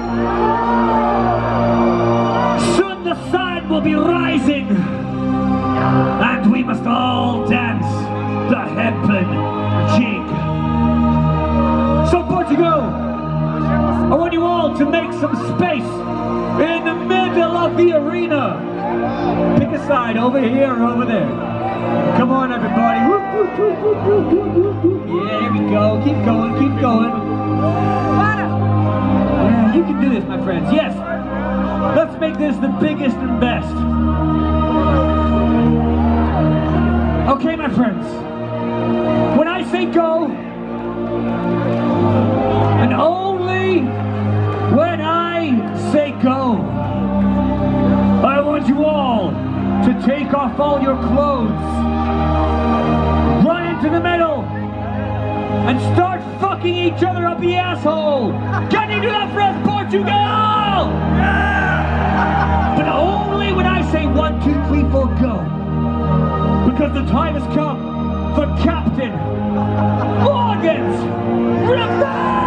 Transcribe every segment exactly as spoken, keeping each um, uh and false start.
Soon the sun will be rising, and we must all dance the hempen jig. So Portugal, I want you all to make some space in the middle of the arena. Pick a side, over here or over there. Come on, everybody. Yeah, here we go. Keep going, keep going. Yeah, you can do this, my friends. Yes. Let's make this the biggest and best. Okay, my friends. When I say go, and only when I say go, I want you all to take off all your clothes, run into the middle, and start fucking each other up the asshole. Can you do that for us, Portugal? Yeah! But only when I say one, two, three, four, go. Because the time has come for Captain Morgan's Revenge!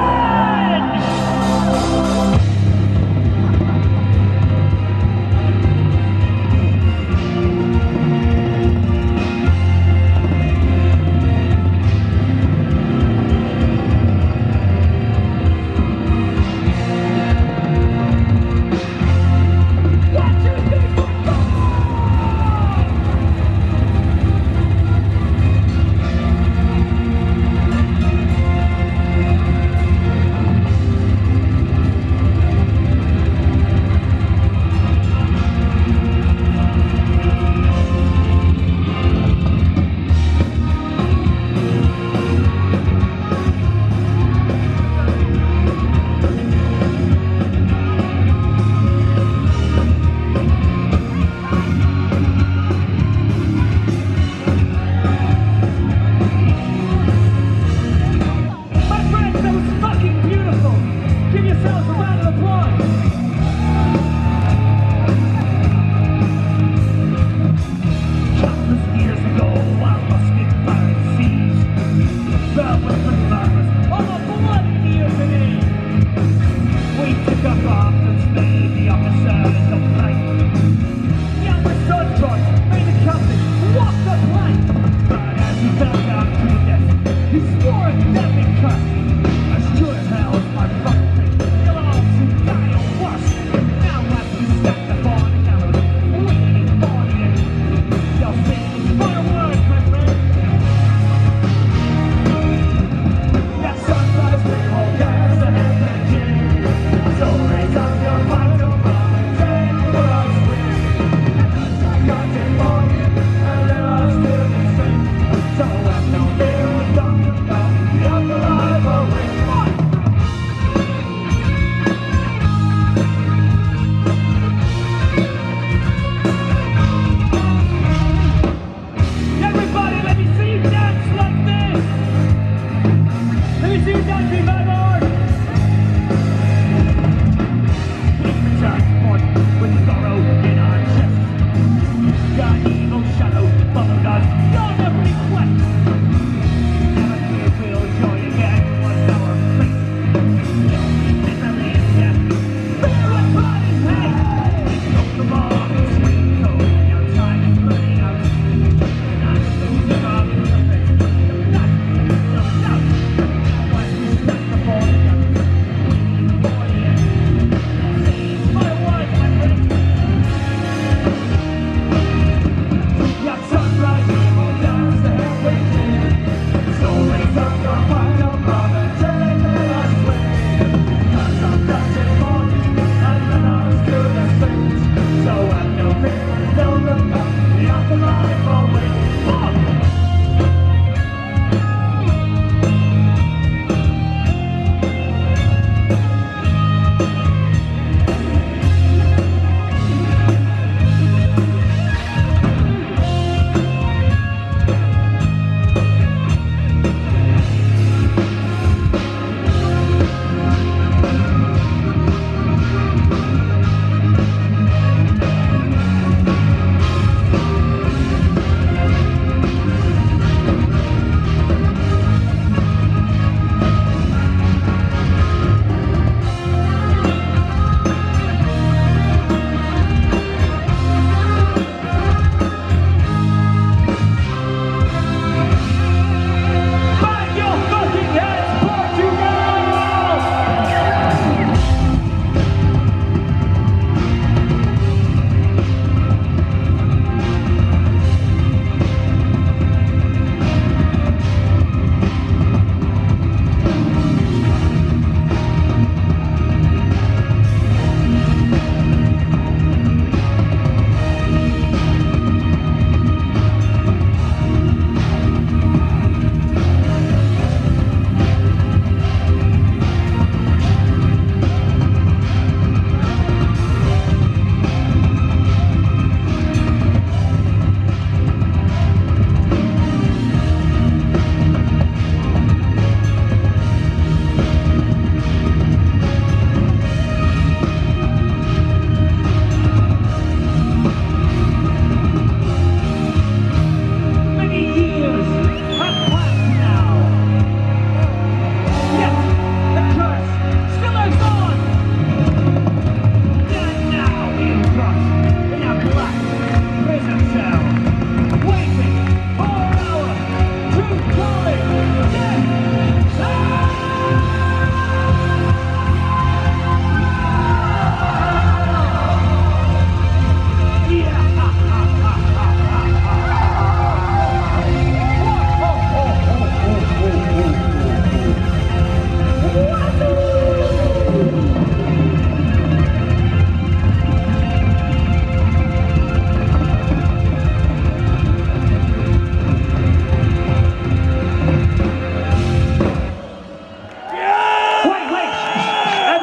God damn.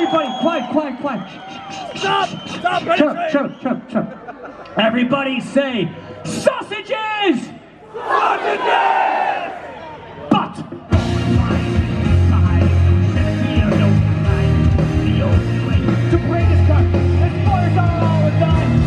Everybody, quiet, quiet, quiet. Shh, shh, Stop! Stop! Ready, shut up, shut up, shut up, shut up. Everybody say, sausages! Sausages! But the only way to bring us back is fires all the time.